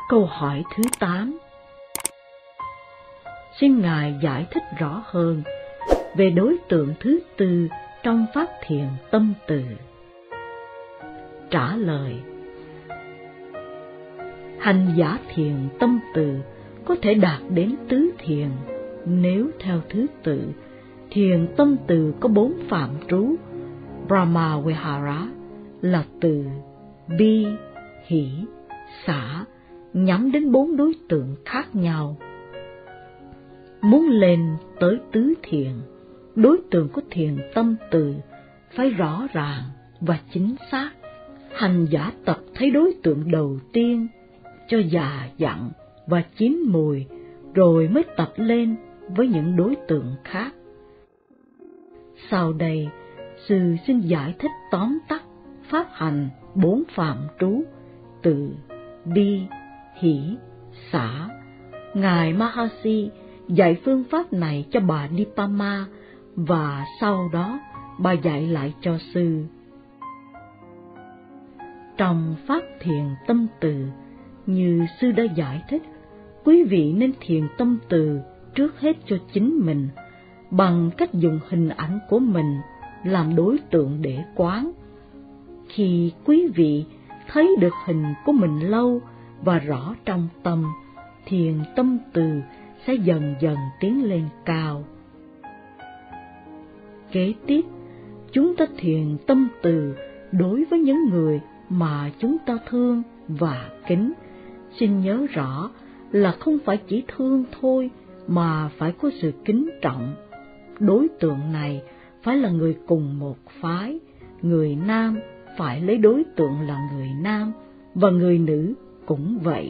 Câu hỏi thứ 8. Xin Ngài giải thích rõ hơn về đối tượng thứ tư trong pháp thiền tâm từ. Trả lời: hành giả thiền tâm từ có thể đạt đến tứ thiền nếu theo thứ tự. Thiền tâm từ có 4 phạm trú: Brahma Vihara là từ bi, hỷ, xả, nhắm đến 4 đối tượng khác nhau. Muốn lên tới tứ thiền, đối tượng của thiền tâm từ phải rõ ràng và chính xác. Hành giả tập thấy đối tượng đầu tiên cho già dặn và chín mùi, rồi mới tập lên với những đối tượng khác. Sau đây, sư xin giải thích tóm tắt pháp hành 4 phạm trú từ bi, hỷ, xả. Ngài Mahasi dạy phương pháp này cho bà Nipama và sau đó bà dạy lại cho sư. Trong pháp thiền tâm từ, như sư đã giải thích, quý vị nên thiền tâm từ trước hết cho chính mình bằng cách dùng hình ảnh của mình làm đối tượng để quán. Khi quý vị thấy được hình của mình lâu và rõ trong tâm, thiền tâm từ sẽ dần dần tiến lên cao. Kế tiếp, chúng ta thiền tâm từ đối với những người mà chúng ta thương và kính. Xin nhớ rõ là không phải chỉ thương thôi mà phải có sự kính trọng. Đối tượng này phải là người cùng một phái, người nam phải lấy đối tượng là người nam và người nữ cũng vậy.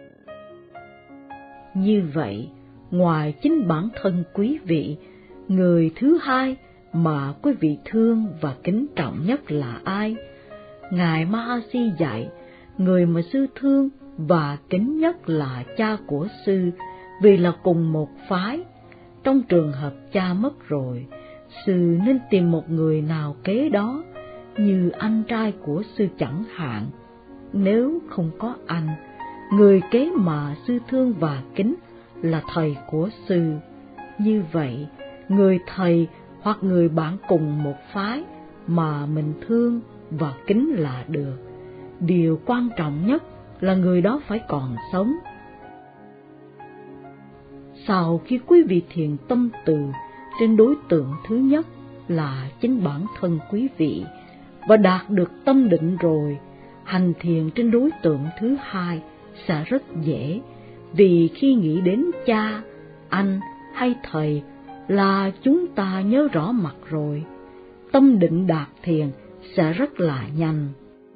Như vậy, ngoài chính bản thân quý vị, người thứ hai mà quý vị thương và kính trọng nhất là ai? Ngài Mahasi dạy, người mà sư thương và kính nhất là cha của sư, vì là cùng một phái. Trong trường hợp cha mất rồi, sư nên tìm một người nào kế đó, như anh trai của sư chẳng hạn. Nếu không có anh, người kế mà sư thương và kính là thầy của sư. Như vậy, người thầy hoặc người bạn cùng một phái mà mình thương và kính là được. Điều quan trọng nhất là người đó phải còn sống. Sau khi quý vị thiền tâm từ trên đối tượng thứ nhất là chính bản thân quý vị và đạt được tâm định rồi, hành thiền trên đối tượng thứ hai sẽ rất dễ, vì khi nghĩ đến cha, anh hay thầy là chúng ta nhớ rõ mặt rồi. Tâm định đạt thiền sẽ rất là nhanh.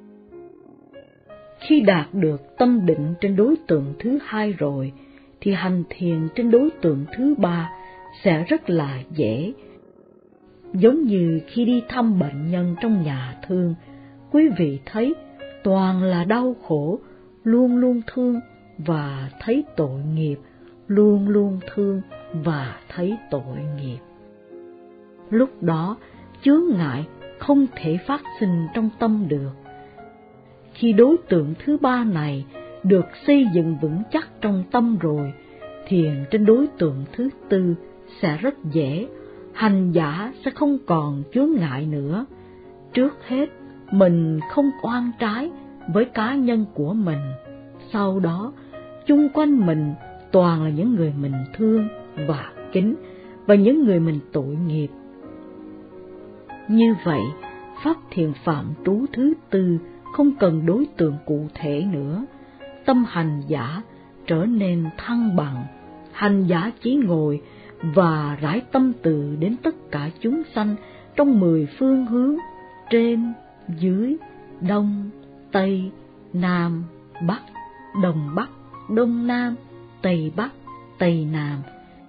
Khi đạt được tâm định trên đối tượng thứ hai rồi, thì hành thiền trên đối tượng thứ ba sẽ rất là dễ. Giống như khi đi thăm bệnh nhân trong nhà thương, quý vị thấy toàn là đau khổ, luôn luôn thương và thấy tội nghiệp, luôn luôn thương và thấy tội nghiệp. Lúc đó, chướng ngại không thể phát sinh trong tâm được. Khi đối tượng thứ ba này được xây dựng vững chắc trong tâm rồi, thiền trên đối tượng thứ tư sẽ rất dễ, hành giả sẽ không còn chướng ngại nữa. Trước hết, mình không oan trái với cá nhân của mình. Sau đó, chung quanh mình toàn là những người mình thương và kính và những người mình tội nghiệp. Như vậy, pháp thiền phạm trú thứ tư không cần đối tượng cụ thể nữa. Tâm hành giả trở nên thăng bằng, hành giả chỉ ngồi và rải tâm từ đến tất cả chúng sanh trong 10 phương hướng: trên, dưới, đông, tây, nam, bắc, đông bắc, đông nam, tây bắc, tây nam.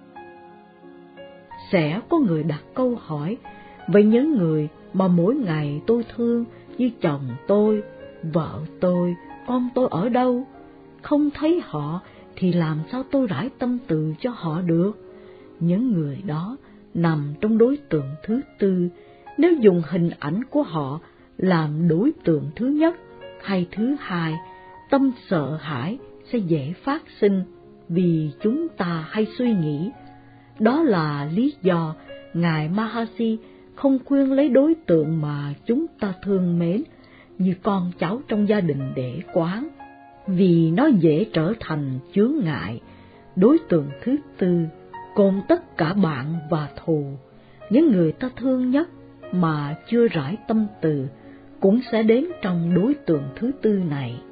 Sẽ có người đặt câu hỏi, vậy những người mà mỗi ngày tôi thương như chồng tôi, vợ tôi, con tôi ở đâu? Không thấy họ thì làm sao tôi rải tâm từ cho họ được? Những người đó nằm trong đối tượng thứ tư. Nếu dùng hình ảnh của họ làm đối tượng thứ nhất hay thứ hai, tâm sợ hãi sẽ dễ phát sinh vì chúng ta hay suy nghĩ. Đó là lý do Ngài Mahasi không khuyên lấy đối tượng mà chúng ta thương mến như con cháu trong gia đình để quán, vì nó dễ trở thành chướng ngại. Đối tượng thứ tư gồm tất cả bạn và thù. Những người ta thương nhất mà chưa rải tâm từ cũng sẽ đến trong đối tượng thứ tư này.